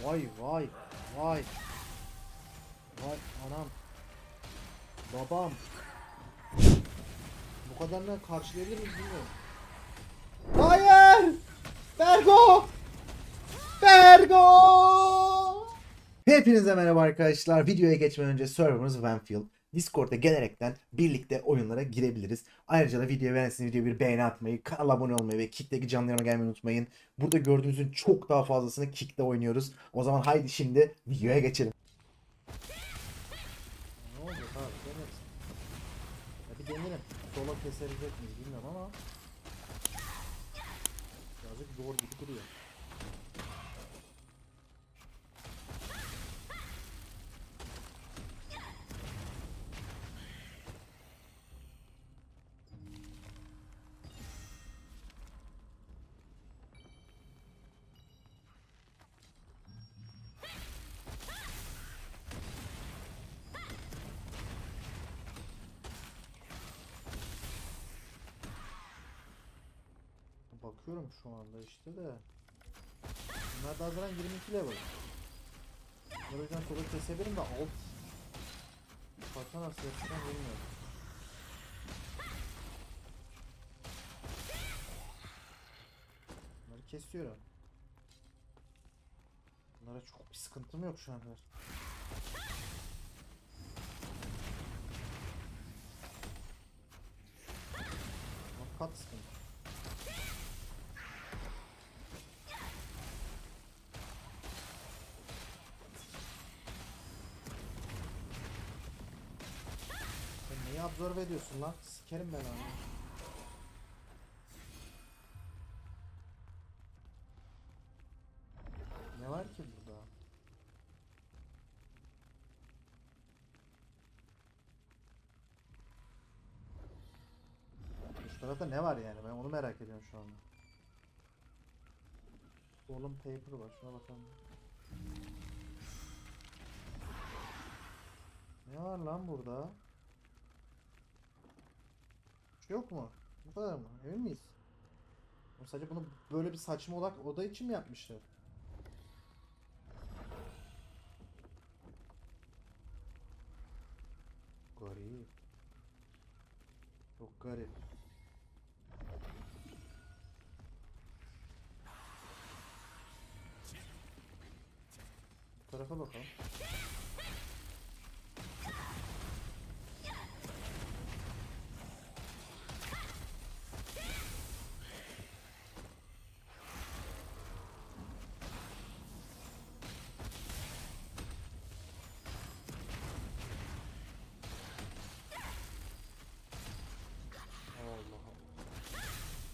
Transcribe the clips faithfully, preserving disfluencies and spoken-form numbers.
Vay vay vay. Vay anam. Babam. Bu kadarına karşılayabilir miyiz bilmiyorum. Hayır! Bergo! Bergo! Hepinize merhaba arkadaşlar. Videoya geçmeden önce serverımız Vanfield. Discord'a gelerekten birlikte oyunlara girebiliriz. Ayrıca da videoyu beğendiyseniz videoya bir beğeni atmayı, kanala abone olmayı ve Kick'teki canlı yayına gelmeyi unutmayın. Burada gördüğünüzün çok daha fazlasını Kick'te oynuyoruz. O zaman haydi şimdi videoya geçelim. Ne olacak abi? Deneriz. Hadi denerim. Sola kesebilecek miyiz bilmiyorum ama birazcık zor gibi duruyor. Bakıyorum şu anda işte de. Bunlar da zaten yirmi iki level. O yüzden sola kesebilirim de alt. Parça nasıl yapacağım bilmiyorum. Bunları kesiyorum. Bunlara çok bir sıkıntım yok şu anda. Ama kat sıkıntı. Sen neyi absorbe ediyorsun lan? Sikerim ben onu. Ne var ki burada? Şu tarafta ne var yani? Ben onu merak ediyorum şu anda. Oğlum paper var. Şuna bakalım. Ne var lan burada? Bir şey yok mu? Bu kadar mı? Emin miyiz? O sadece bunu böyle bir saçma olarak oda için mi yapmışlar? Garip. Çok garip. Bu tarafa bakalım. Allah Allah.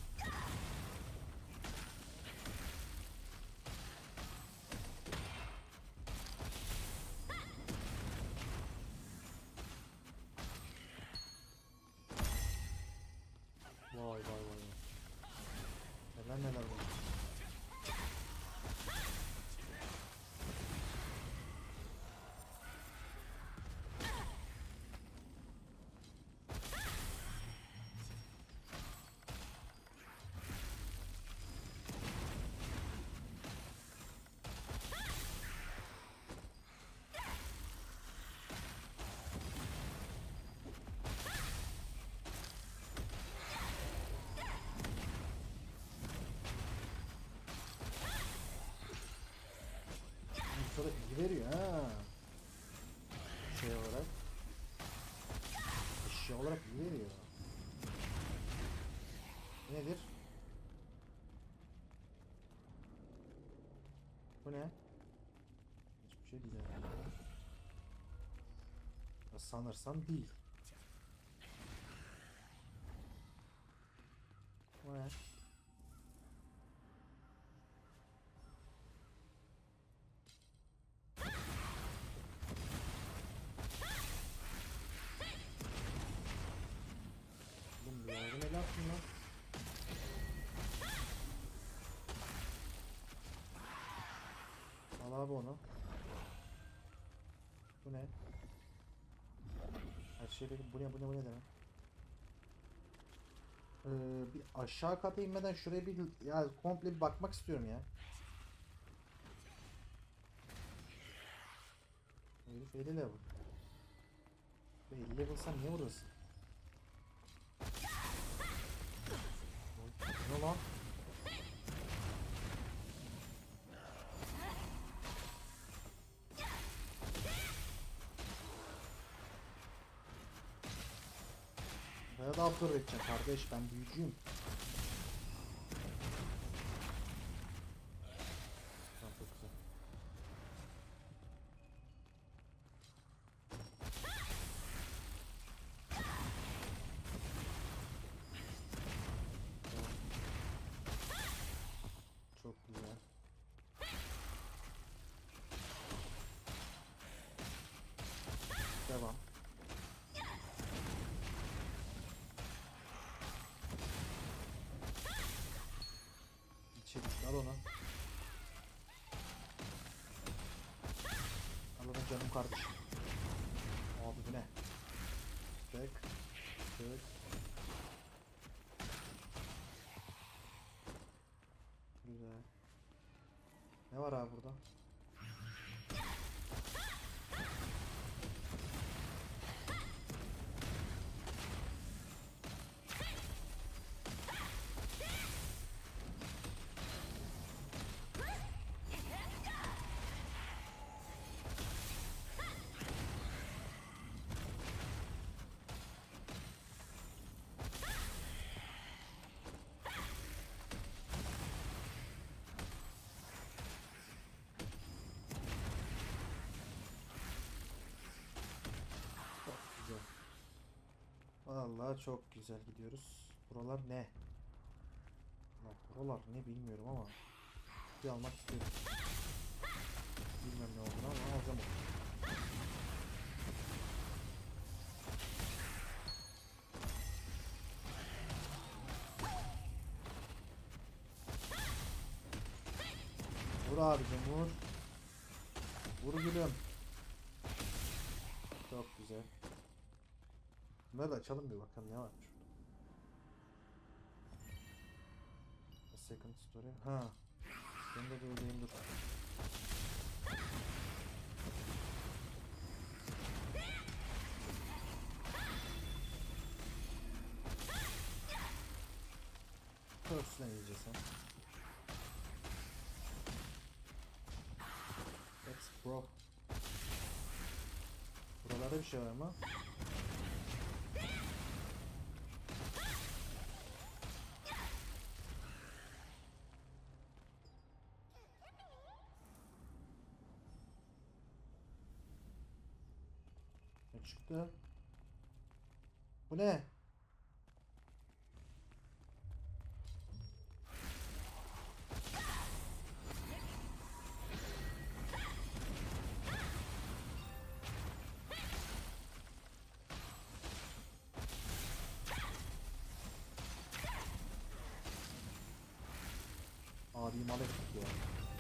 Vay vay vay. Neler neler var. Bu sonra iyi veriyor ha. Şey olarak. Eşya olarak iyi veriyor. Nedir? Bu ne? Hiçbir şey değil herhalde. Ya sanırsam değil. Bu ne? Oğlum bu yardım el attın lan. Al abi onu. Bu ne? Her şey benim. Bu ne bu ne bu ne demek? Ee, bir aşağı kata inmeden şuraya bir ya komple bir bakmak istiyorum ya. Herif elli level. elli level sen niye vuruyorsun? Ne lan? Bana da absorbe edeceğim kardeş, ben büyücüyüm. Tamam, çok güzel. Çok güzel. Devam. İçeri al onu. Al onu canım kardeşim. Abi bu ne? Tek. Tek. Güzel. Ne var abi burada? Güzel. Vallahi çok güzel gidiyoruz. Buralar ne? Lan buralar ne bilmiyorum ama bir almak istiyorum. Bilmem ne olduğunu ama alacağım onu. Vur abicim vur. Vur gülüm. Çok güzel. Bunları da açalım bir bakalım ne varmış. A second story. Ha. Ben de böyleyim dur. Curse'den yiyeceğiz ha. Let's bro. Buralarda bir şey var mı? Ne çıktı? Bu ne? Abi mal ettik ya.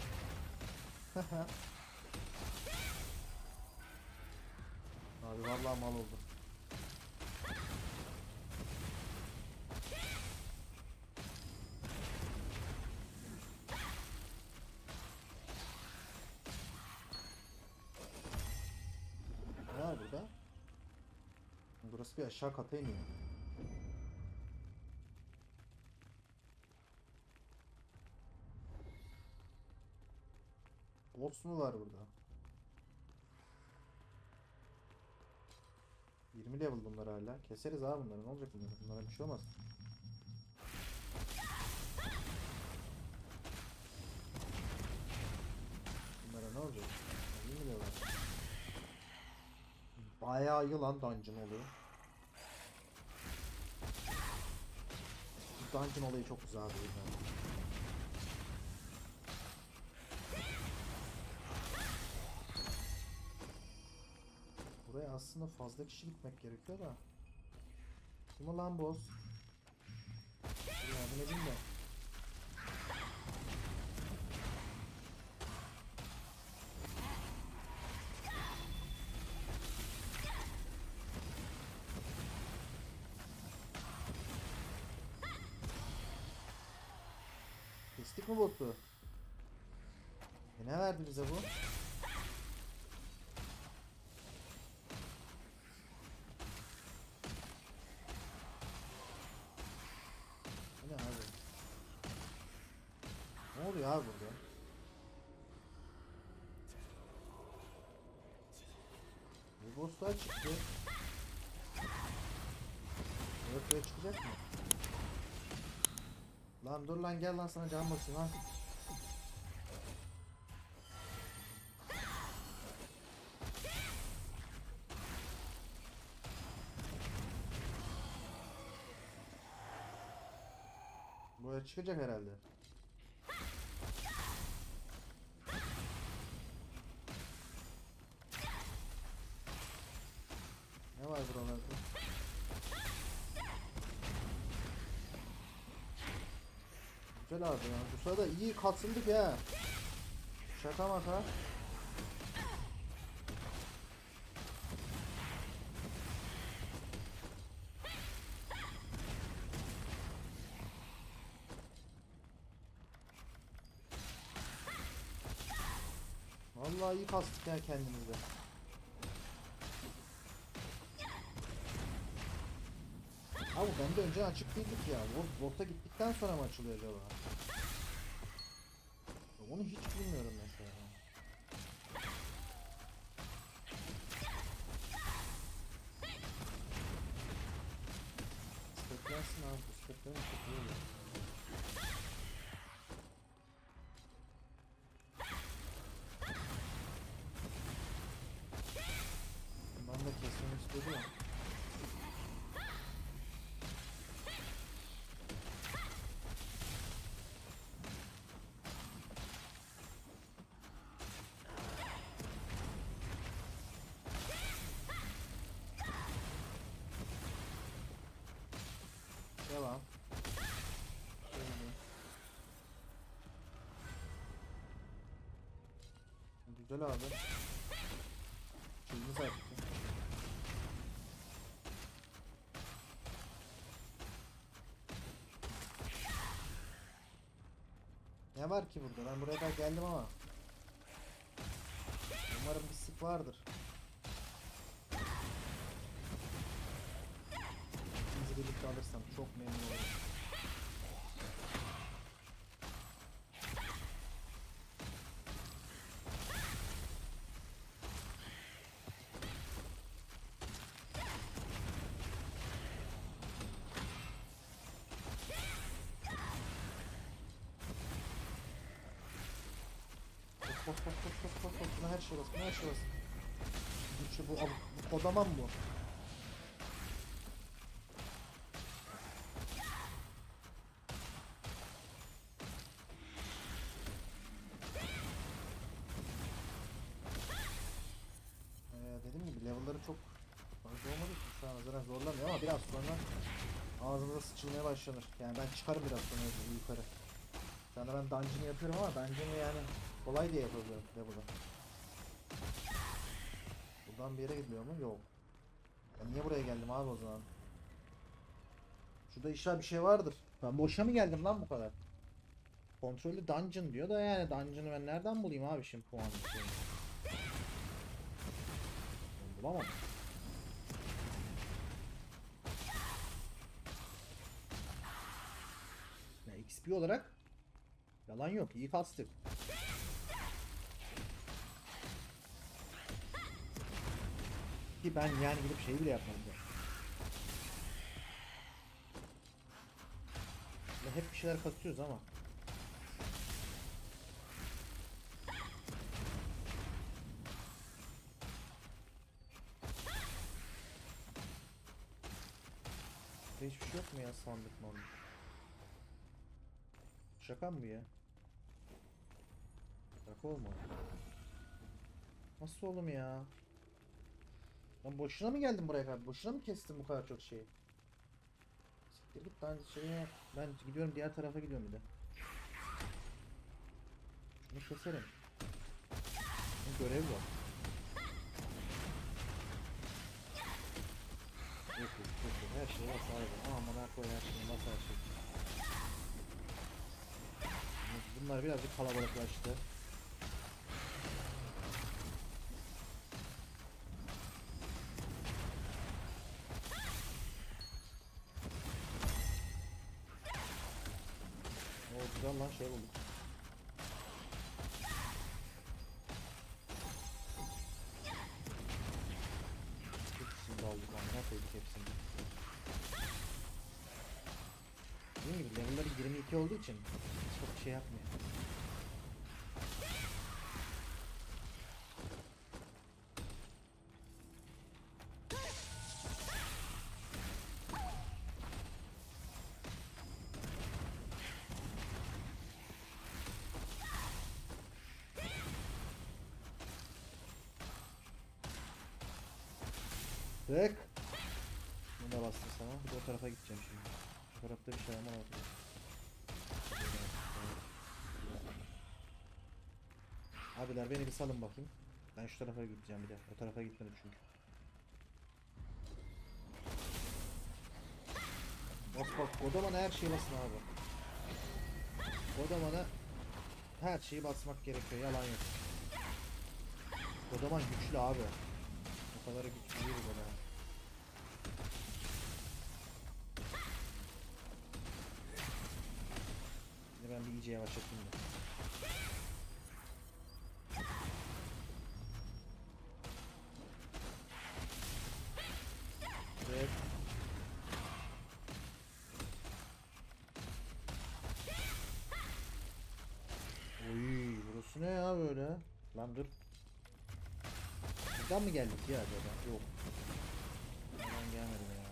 Abi vallahi mal oldu. Ne var burada? Burası bir aşağı kata iniyor. Boss mu var burada? yirmi level bunlar hala. Keseriz abi bunları. Ne olacak bunlara? Bunlara bir şey olmaz. Bunlara ne olacak? yirmi level. Bayağı yılan dungeon oluyor. Bu dungeon olayı çok güzel abi. Buraya aslında fazla kişi gitmek gerekiyor da. Kim lan boss? Yardım edin de. Kestik mi botu? E ne verdi bize bu? Bosslar çıktı. Oraya çıkacak mı? Lan dur lan, gel lan, sana can basayım lan. Buraya çıkacak herhalde. Ne var buralarda? Güzel abi ya. Bu sırada iyi katıldık ya. Şaka maka. Vallahi iyi kastık ya kendimize. Abi ben de önce açık değildik ya. Volt'a gittikten sonra mı açılıyor acaba? Onu hiç bilmiyorum mesela. Steplensin abi. Bu steplerin çok iyi oluyor. Ben de kesmek istedim ya. Devam. Şöyle. Güzel abi. Çizgi sayfası. Ne var ki burada? Ben buraya kadar geldim ama. Umarım bir sık vardır. İkimizi birlikte alırsam çok memnun olurum. Koş koş koş koş koş koş. Buna her şey bas. Buna her şey bas. Güçlü bu. Abi, bu kodaman bu. Ee, dediğim gibi level'ları çok fazla olmadı ki. Şu an zaten zorlamıyor ama biraz sonra ağzımıza sıçılmaya başlanır. Yani ben çıkarım biraz sonra yukarı. Şu anda ben dungeon yapıyorum ama dungeon'ı yani kolay diye yapabiliyorum level'ı. Buradan bir yere gidiyor mu? Yok. Ben niye buraya geldim abi o zaman? Şurada inşallah bir şey vardır. Ben boşa mı geldim lan bu kadar? Kontrollü dungeon diyor da yani dungeon'ı ben nereden bulayım abi şimdi puanı şeyini? Ben bulamam. Ya X P olarak yalan yok. İyi kastık. Ki ben yani gidip şey bile yapmadım. Ya hep bir şeyler kasıyoruz ama. Hiçbir şey yok mu ya sandık mı? Şaka mı bu ya? Şaka olmadı. Nasıl oğlum ya? Ben boşuna mı geldim buraya kadar? Boşuna mı kestim bu kadar çok şeyi? Siktir git ben şeye... Ben gidiyorum diğer tarafa gidiyorum bir de. Şunu keserim. Bu görev var. Yok yok yok yok. Her şeye bas abi. Aman ha koy her şeyi bas her şey. Bunlar birazcık kalabalıklaştı. O güzel lan şey bulduk. olduğu için çok şey yapmıyor. Tık. Bunu da bastım sana. Bir de o tarafa gideceğim şimdi. O tarafta bir şey ama oldu. Abiler beni bir salın bakayım. Ben şu tarafa gideceğim bir de. O tarafa gitmedim çünkü. Bak bak Godoman'a her şeyi basın abi. Godoman'a her şeyi basmak gerekiyor. Yalan yok. Godoman güçlü abi. O kadar güçlü değil Godoman. Şimdi ben bir iyice yavaşlatayım da. Evet. Oy, burası ne ya böyle? Lan dur. Buradan mı geldik ya acaba? Yok. Buradan gelmedim ya.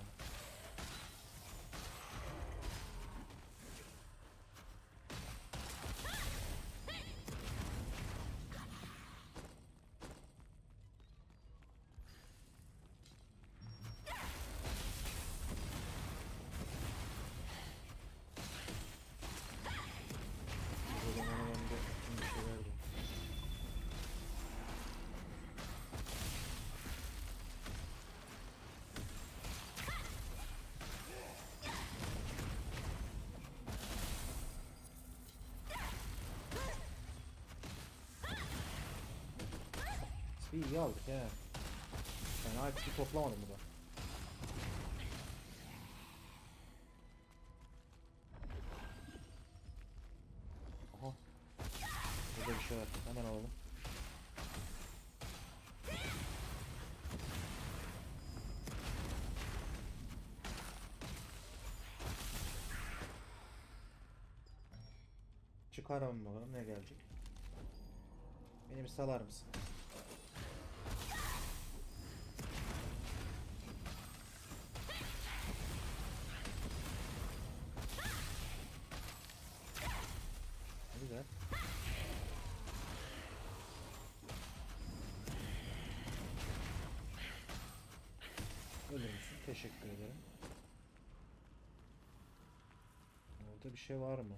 O zaman ben de bir şey verdim. İyi aldık he. Fena hiçbir toplamadım burada. Aha. Burada bir şey var. Hemen alalım. Çıkaralım bakalım ne gelecek. Beni bir salar mısın? Güzel. Ölür müsün? Teşekkür ederim. Orada bir şey var mı?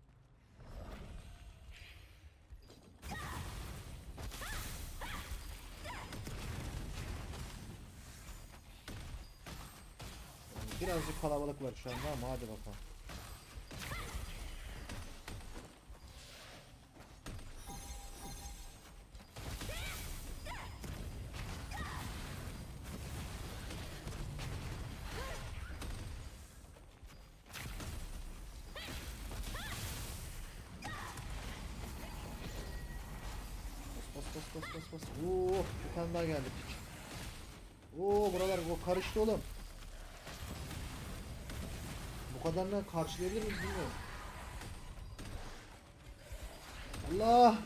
Birazcık kalabalık var şu anda ama hadi bakalım. Bas bas bas bas bas. Oo, bir tane daha geldik. Oo, buralar o karıştı oğlum. Bu kadarla karşılayabilir miyiz bilmiyorum. Allah!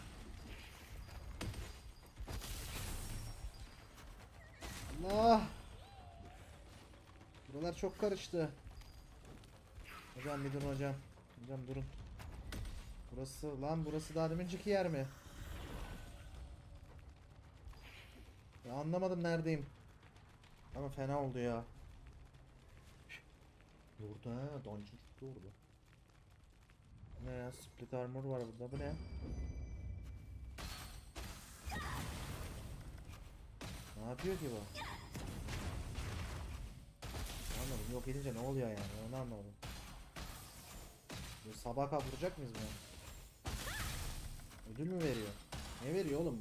Allah! Buralar çok karıştı. Hocam bir durun hocam. Hocam durun. Burası lan burası daha deminciki yer mi? Ya anlamadım neredeyim. Ama fena oldu ya. Durdu ha. Dungeon çıktı orada. Ne ya? Split armor var burada. Bu ne? Ne yapıyor ki bu? Anladım. Yok edince ne oluyor yani? Onu anlamadım. Bu sabah vuracak mıyız bunu? Ödül mü veriyor? Ne veriyor oğlum bu?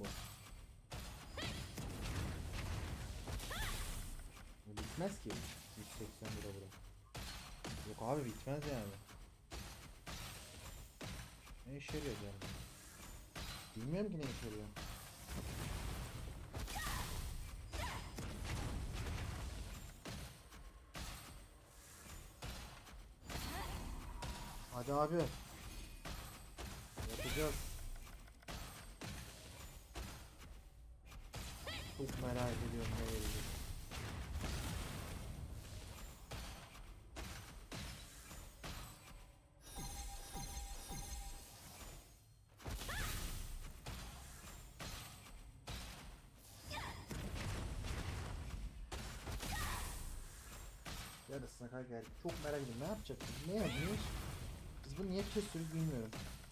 Bu bitmez ki. yüz seksen lira bura. Yok abi bitmez yani. Ne işe yarıyor yani? Bilmiyorum ki ne işe yarıyor. Hadi abi. yapacağız? Çok merak ediyorum ne gelecek. Yarısına kadar geldik. Çok merak ediyorum. Ne yapacak? Ne yapmış? Biz bunu niye kesiyoruz bilmiyorum.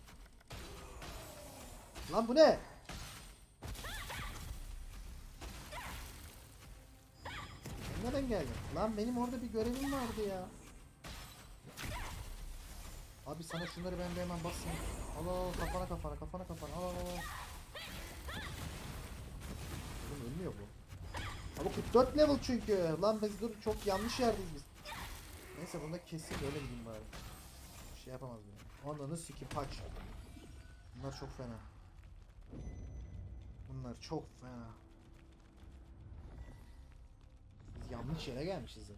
Lan bu ne? Nereden geldin? Lan benim orada bir görevim vardı ya. Abi sana şunları ben de hemen basayım. Al al kafana kafana kafana kafana al al al. Oğlum ölmüyor bu. Abi kırk dört level çünkü. Lan biz dur çok yanlış yerdeyiz biz. Neyse bunu da keseyim öyle gideyim bari. Bir şey yapamaz beni. Ananı sikim haç. Bunlar çok fena. Bunlar çok fena. Biz yanlış yere gelmişiz zaten.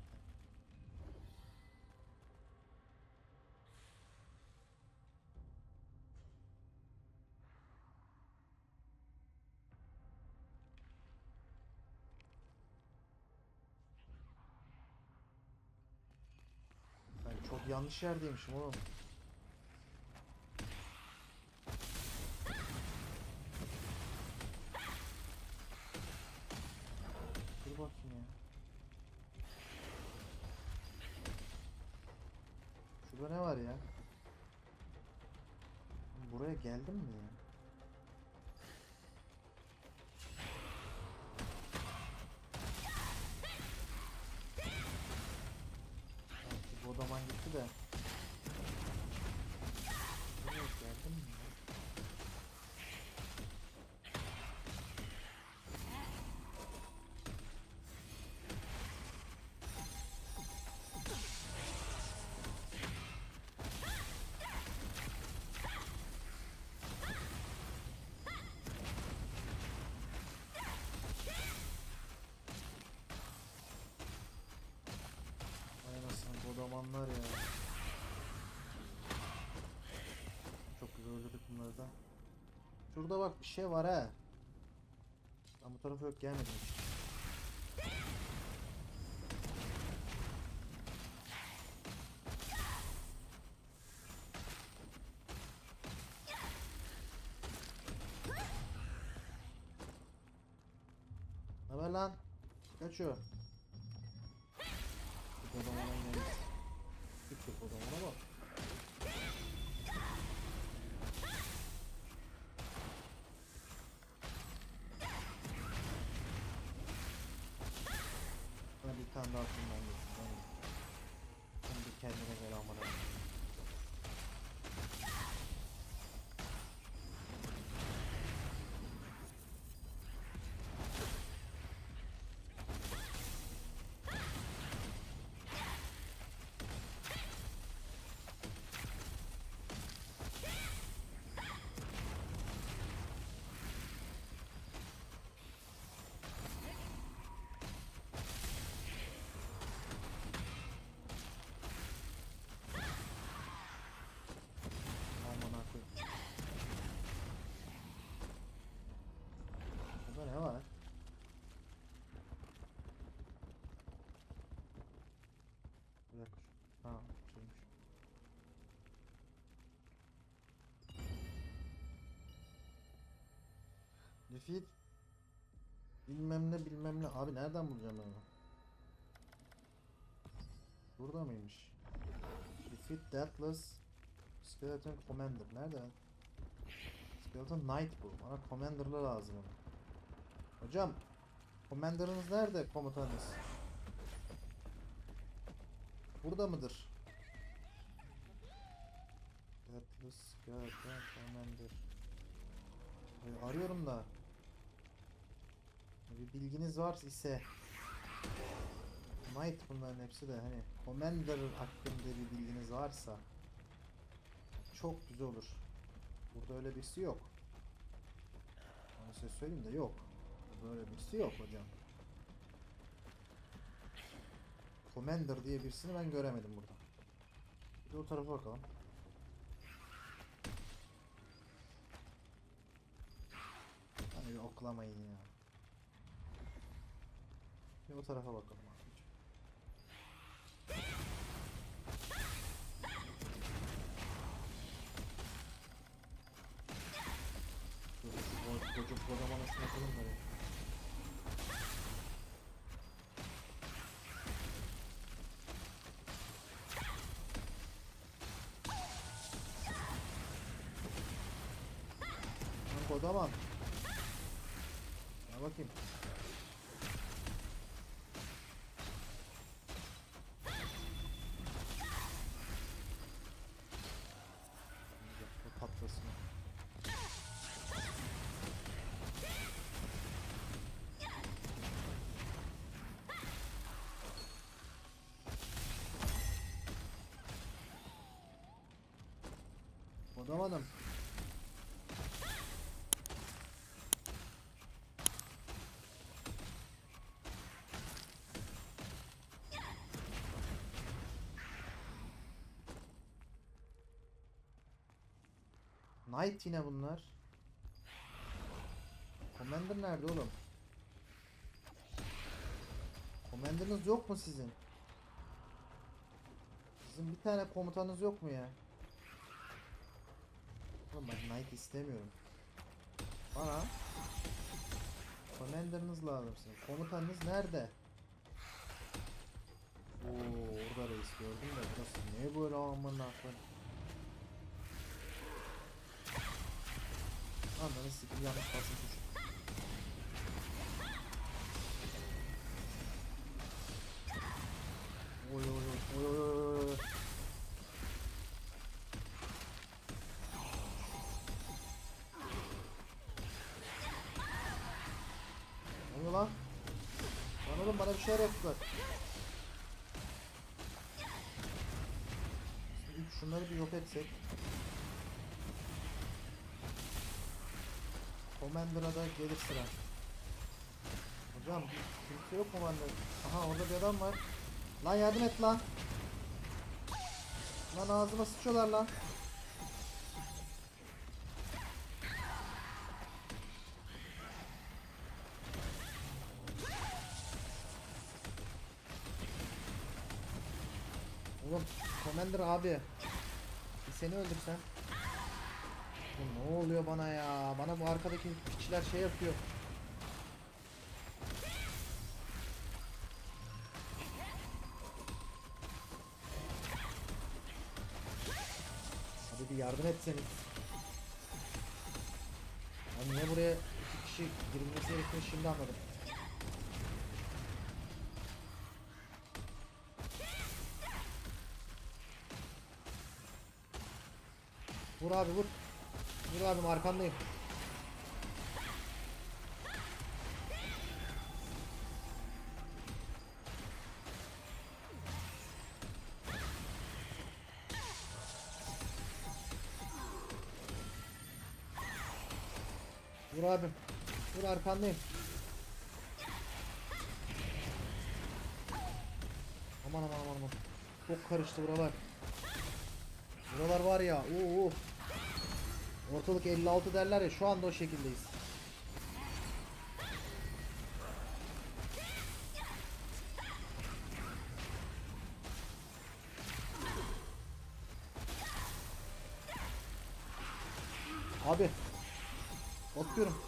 Ben çok yanlış yerdeymişim oğlum. Dur bakayım ya. Şurada ne var ya? Buraya geldim mi ya? Sanki bu odaman gitti de. Buraya geldim mi ya? Ay nasıl bu odamanlar ya. Çok güzel öldürdük bunları da. Şurada bak bir şey var ha. Ben bu tarafa yok gelmedim hiç. Ne haber lan? Kaçıyor. Bu odamana inelim. Küçük odamana bak. Bana bir tane daha şundan geçsin. Sen bir kendine gel amına. Amına koyayım. Burada ne var? Bir dakika. Ha, şeymiş. Defeat bilmem ne bilmem ne. Abi nereden bulacağım ben onu? Burada mıymış? Defeat Deathless Skeleton Commander. Nerede? Skeleton Knight bu. Bana Commander'la lazım onu. Hocam Commander'ınız nerede komutanınız? Burada mıdır? Deathless Skeleton Commander. Ee, arıyorum da. Bir bilginiz var ise Knight bunların hepsi de hani Commander hakkında bir bilginiz varsa çok güzel olur. Burada öyle birisi yok. Onu size söyleyeyim de yok. Burada öyle birisi yok hocam. Commander diye birisini ben göremedim burada. Bir de o tarafa bakalım. yoklamayın ya. Bir o tarafa bakalım abi. Dur şu çocuk kodamanasını yapalım da. Lan kodaman. Ya bakayım. Bu patlasın. Kodamanım. Knight yine bunlar. Commander nerede oğlum? Commander'ınız yok mu sizin? Sizin bir tane komutanınız yok mu ya? Oğlum ben Knight istemiyorum. Bana Commander'ınız lazım sizin. Komutanınız nerede? Oo, orada reis gördüm de burası ne böyle amına koyayım. Anladın sikim yanlış basmış. Oy oy oy oy oy oy. Ne oluyor lan? Lan oğlum bana bir şeyler yaptılar. Şimdi şunları bir yok etsek. Commander'a da gelir sıra. Hocam kimse yok Commander. Aha orada bir adam var. Lan yardım et lan. Lan ağzıma sıçıyorlar lan. Oğlum Commander abi. Bir seni öldürsem. Oğlum, ne oluyor bana ya? Bana bu arkadaki piçler şey yapıyor. Hadi bir yardım etseniz. Ya niye buraya iki kişi girilmesi gerektiğini şimdi anladım. Vur abi vur. Vur abim arkandayım. Vur abim. Vur arkandayım. Aman aman aman aman. Çok karıştı buralar. Buralar var ya. Oo. Ortalık elli altı derler ya, şu anda o şekildeyiz. Abi. Bakıyorum.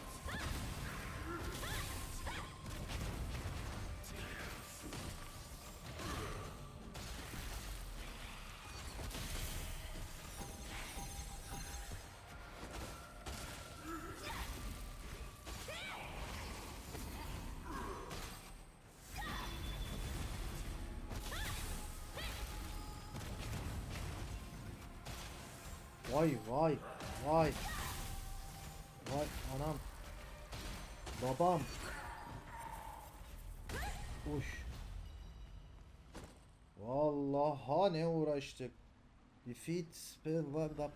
Vay vay vay. Vay anam. Babam. Uş. Vallaha ne uğraştık. Defeat spell var da.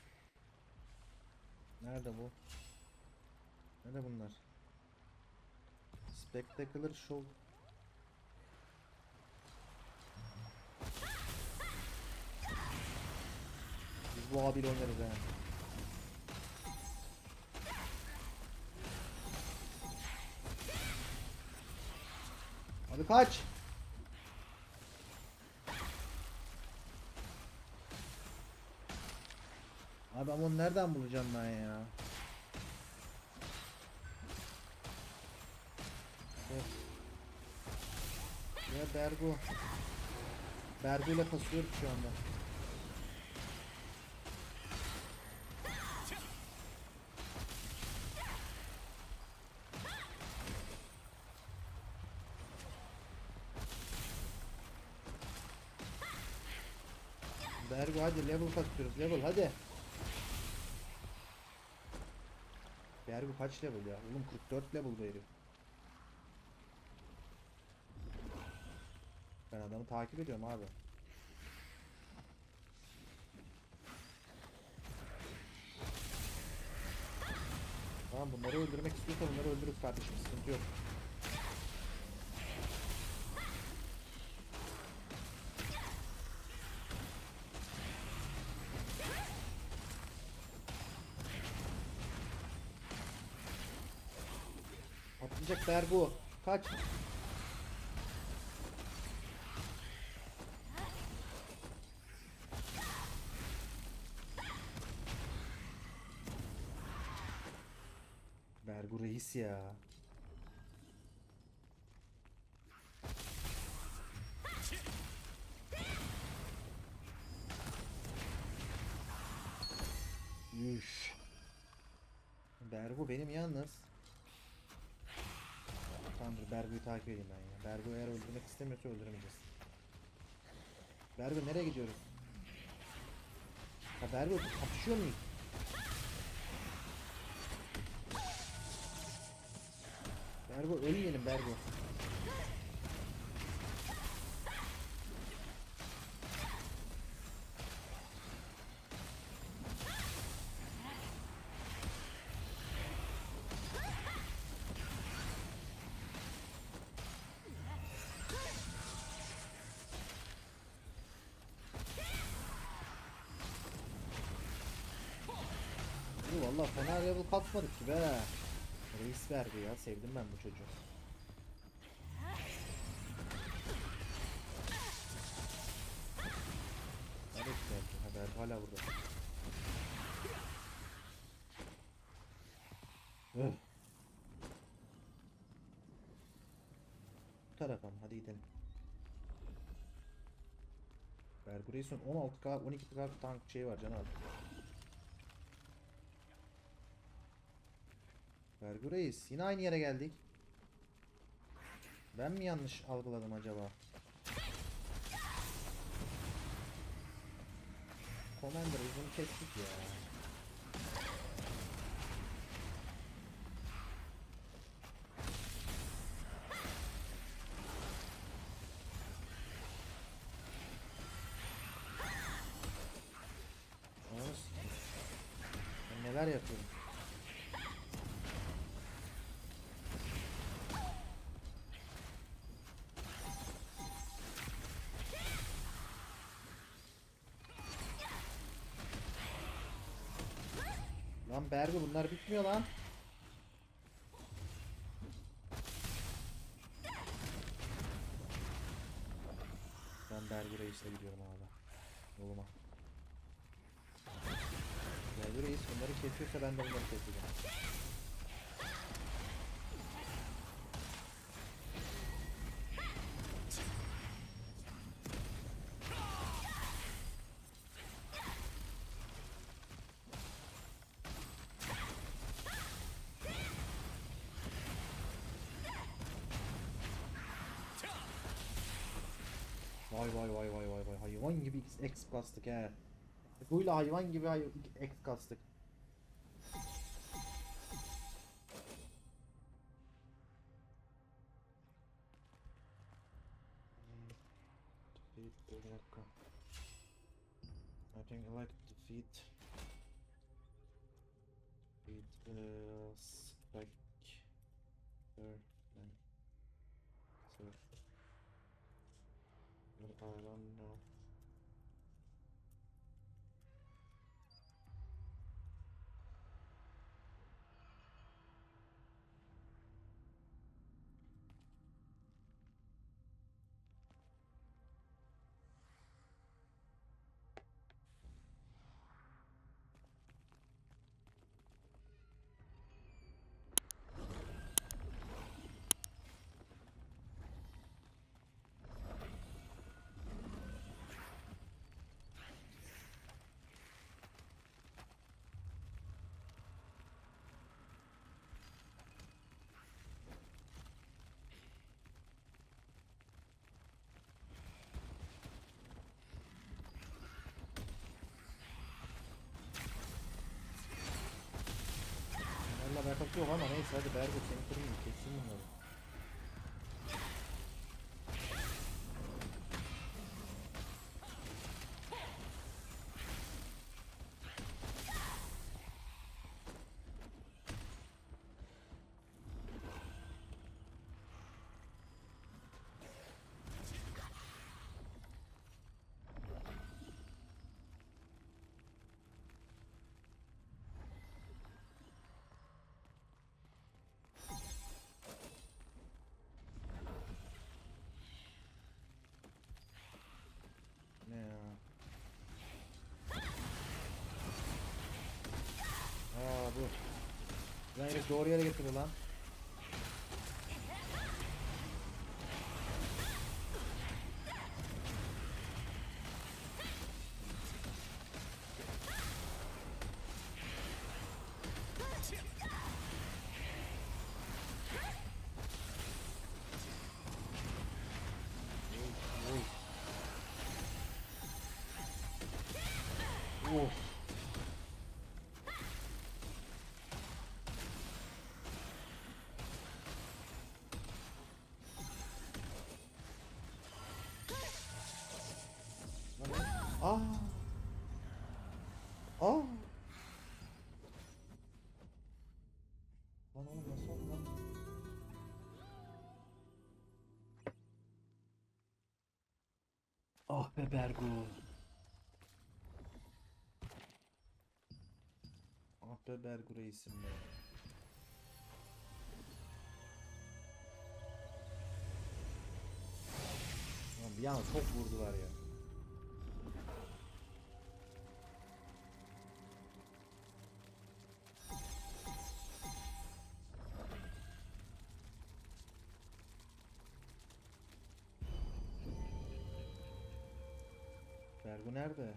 Nerede bu? Nerede bunlar? Spectacular show. Biz bu abiyle oynarız yani. Abi kaç. Abi ama onu nereden bulacağım ben ya? Evet. Ya Bergo. Bergo ile kasıyoruz şu anda. Bergo hadi level kasıyoruz, level hadi. Bergo kaç level ya? Oğlum kırk dört level bu herif. Ben adamı takip ediyorum abi. Tamam, bunları öldürmek istiyorsa bunları öldürürüz kardeşim, sıkıntı yok. Atlayacak Bergo. Kaç. Bergo reis ya. Üf. Bergo benim yalnız. Tamamdır, Bergo'yu takip edeyim ben ya. Bergo eğer öldürmek istemiyorsa öldüremeyeceğiz. Bergo nereye gidiyoruz? Ha Bergo kapışıyor muyuz? Bergo ölmeyelim Bergo. İyi valla, fena level katmadık ki be. Reis verdi ya, sevdim ben bu çocuğu. Evet belki. Ha Bergo hala burada. Öh. Bu tarafa mı? Hadi gidelim. Bergo Reis'in on altı K on iki K tank şey var canım. Bergo Reis yine aynı yere geldik. Ben mi yanlış algıladım acaba? Commander biz bunu kestik ya. Ananı sikeyim. Ben neler yapıyorum? Lan Bergo bunlar bitmiyor lan. Ben Bergo Reis'e gidiyorum abi. Yoluma. Bergo Reis bunları kesiyorsa ben de bunları keseceğim. Vay vay vay vay vay vay, hayvan gibi X kastık he. Böyle hayvan gibi hay X kastık. Defeat, bir dakika. I think I like defeat. Defeat uh, spec. Sir, then sir. But I don't know. yok ama neyse hadi Bergo seni kırmayayım, kesin bunları. Ne ya? Aa bu. Lan herif doğru yere getiriyor lan. Oy. Of. Lan ne? Aa. Aa. Lan oğlum nasıl oldu lan? Ah be Bergo. Ah be Bergo reisim be. Lan bir an çok vurdular ya. Bergo nerede?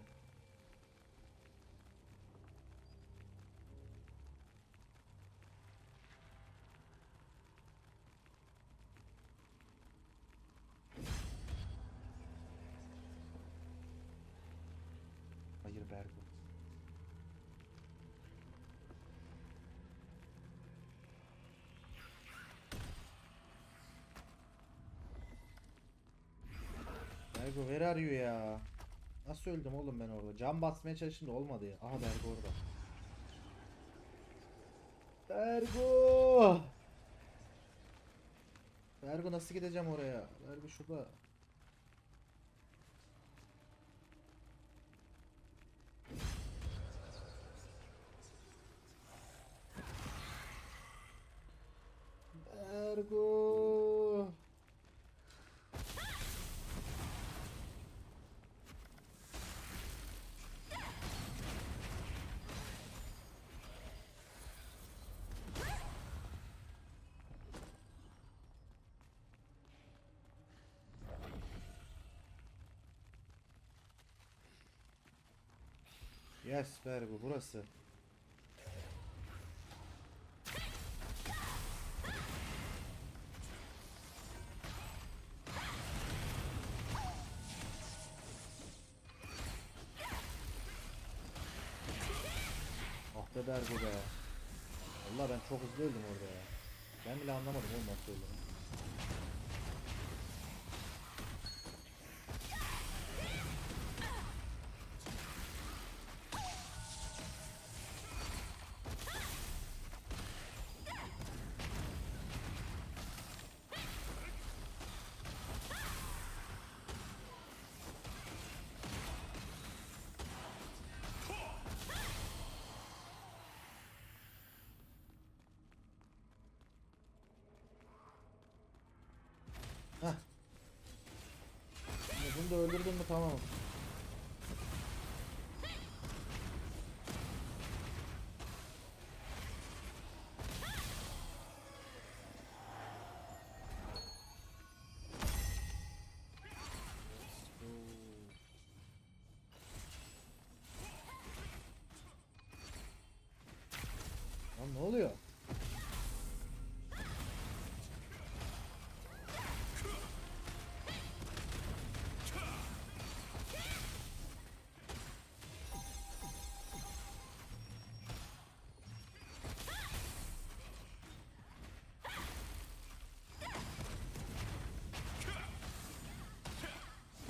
Hayır Bergo. Bergo where are you ya? Nasıl öldüm oğlum ben orada? Cam basmaya çalıştım da olmadı ya. Aha Bergo orada. Bergo! Bergo nasıl gideceğim oraya? Bergo şurada. Bergo! Yes Bergo burası. Ah be Bergo be. Vallahi ben çok hızlı öldüm orada ya. Ben bile anlamadım oğlum nasıl öldüm. Hah. Şimdi bunu da öldürdün mü tamam. Lan ne oluyor?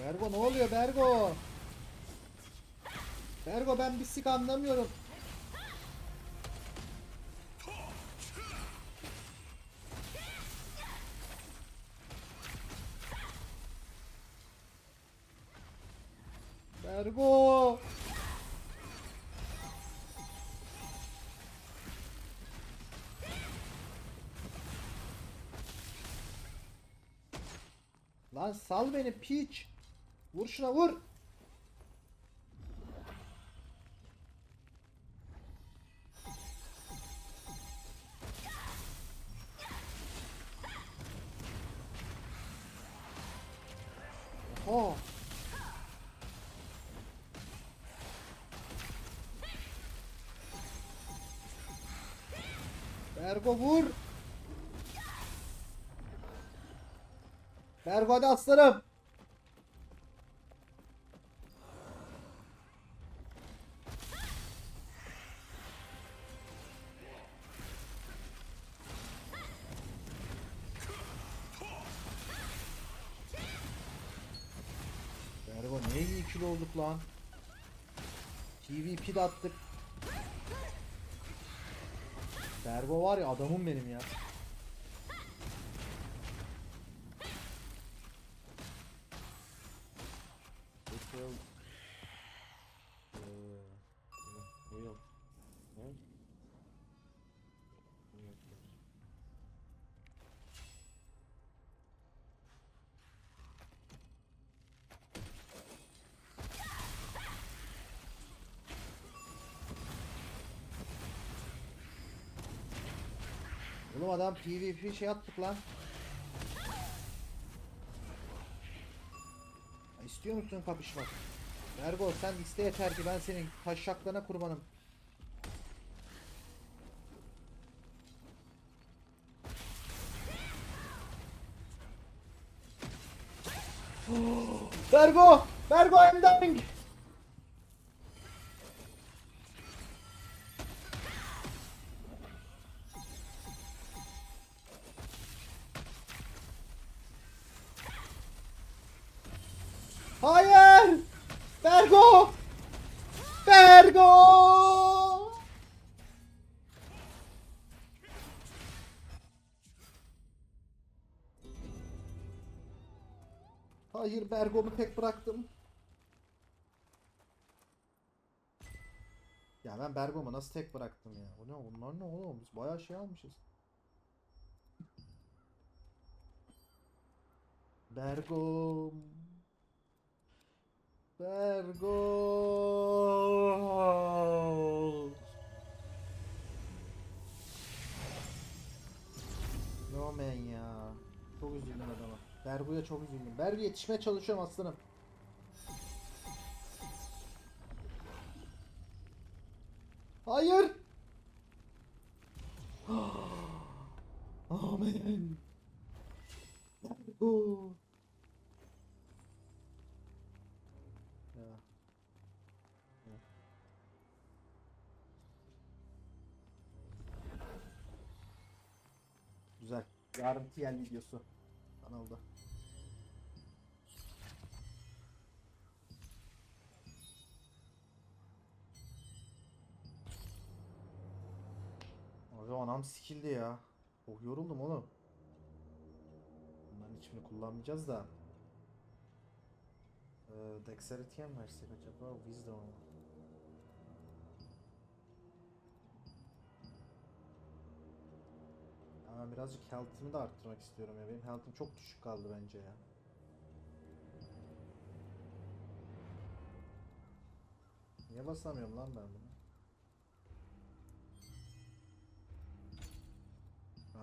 Bergo ne oluyor Bergo? Bergo ben bir sik anlamıyorum. Bergo. Lan sal beni piç. Vur şuna vur. Oha. Bergo vur. Bergo hadi aslanım. Bergo ne iyi ikili olduk lan. P V P de attık. Bergo var ya adamım benim ya. Will. Will. Will. Oğlum adam P V P şey attık lan. İstiyor musun kapışmak? Bergo sen iste yeter ki ben senin taşşaklarına kurbanım. Bergo! Bergo I'm dying! Hayır! Bergo! Bergo! Hayır Bergo'mu tek bıraktım. Ya ben Bergo'mu nasıl tek bıraktım ya? O ne onlar ne oğlum? Biz bayağı şey almışız. Bergo. Bergo. No man ya. Çok üzüldüm adama. Bergo'ya çok üzüldüm. Bergo yetişmeye çalışıyorum aslanım. Hayır. Oh man. Bergo. Ya. Ya. Güzel. Yarın T L videosu kanalda. Abi anam sikildi ya. Oh yoruldum oğlum. Bunların hiçbirini kullanmayacağız da. Ee, Dexterity'ye mi versek acaba? Wisdom mu? Ya ben birazcık health'ımı da arttırmak istiyorum ya. Benim health'ım çok düşük kaldı bence ya. Niye basamıyorum lan ben bunu? Hah.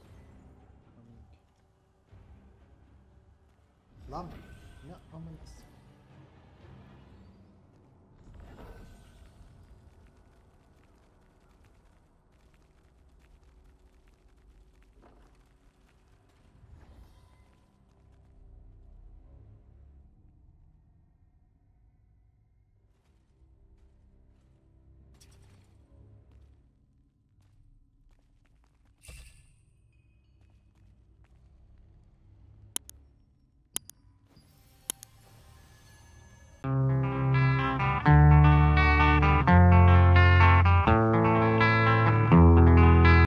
Lan ne amına